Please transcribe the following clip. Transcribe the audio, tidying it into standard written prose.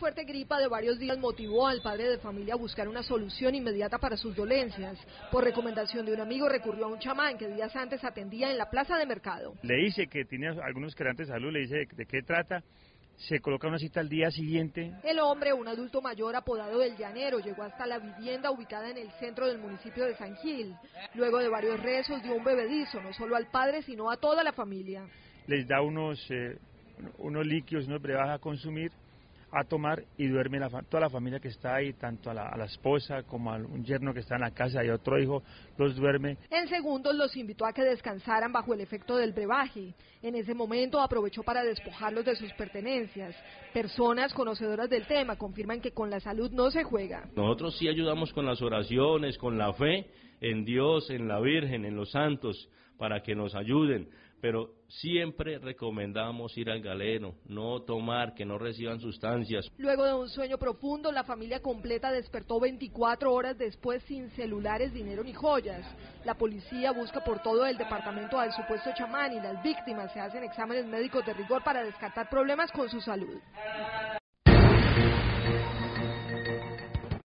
fuerte gripa de varios días motivó al padre de familia a buscar una solución inmediata para sus dolencias. Por recomendación de un amigo recurrió a un chamán que días antes atendía en la plaza de mercado. Le dice que tenía algunos quebrantos de salud, le dice de qué trata, se coloca una cita al día siguiente. El hombre, un adulto mayor apodado del Llanero, llegó hasta la vivienda ubicada en el centro del municipio de San Gil. Luego de varios rezos dio un bebedizo, no solo al padre sino a toda la familia. Les da unos líquidos, unos brebajes a consumir, a tomar, y duerme toda la familia que está ahí, tanto a la esposa como a un yerno que está en la casa y a otro hijo, los duerme. En segundos los invitó a que descansaran bajo el efecto del brebaje. En ese momento aprovechó para despojarlos de sus pertenencias. Personas conocedoras del tema confirman que con la salud no se juega. Nosotros sí ayudamos con las oraciones, con la fe en Dios, en la Virgen, en los santos, para que nos ayuden, pero siempre recomendamos ir al galeno, no tomar, que no reciban sustancias. Luego de un sueño profundo, la familia completa despertó 24 horas después sin celulares, dinero ni joyas. La policía busca por todo el departamento al supuesto chamán y las víctimas se hacen exámenes médicos de rigor para descartar problemas con su salud.